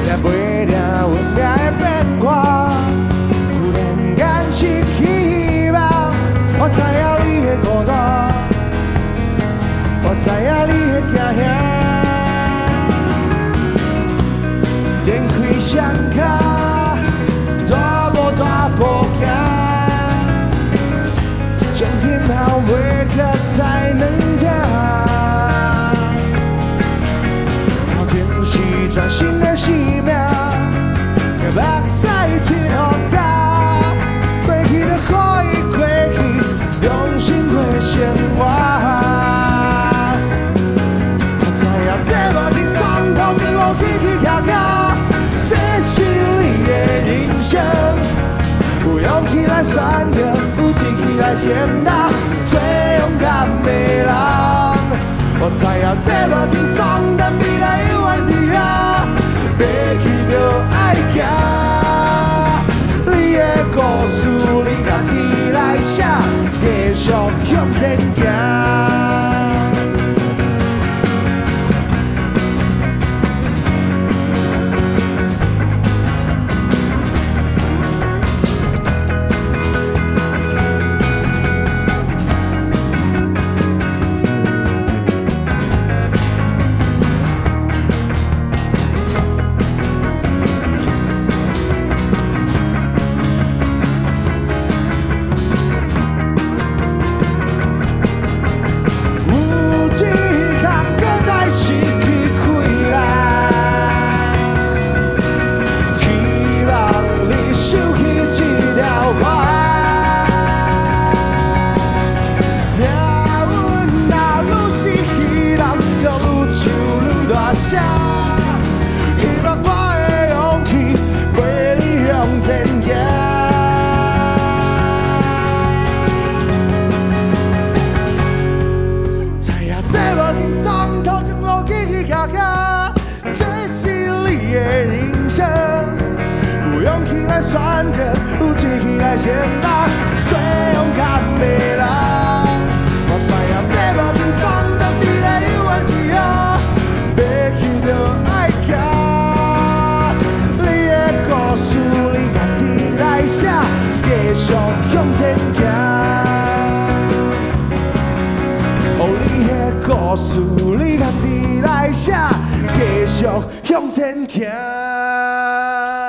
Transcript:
也袂定运命的变化，忽然间失去希望。我知影你会孤单，我知影你会惊吓。展开双脚，大步大步行，将幸福袂搁再两只。头前是全新的生命，甲目屎吹予干，过去就可以过去，重新过生活。我知影这无轻松，头前路起起行行，这是你的人生。有勇气来选择，有志气来承担，最勇敢的人。我知影这无轻松，但未来永远伫遐，爬起就爱行。你的故事你家己来写，继续向前行。选择有志气来承担，最勇敢的人。我知影这无轻松，但未来永远伫遐，爬起就爱行。你的故事你家己来写，继续向前行。哦，你的故事你家己来写，继续向前行。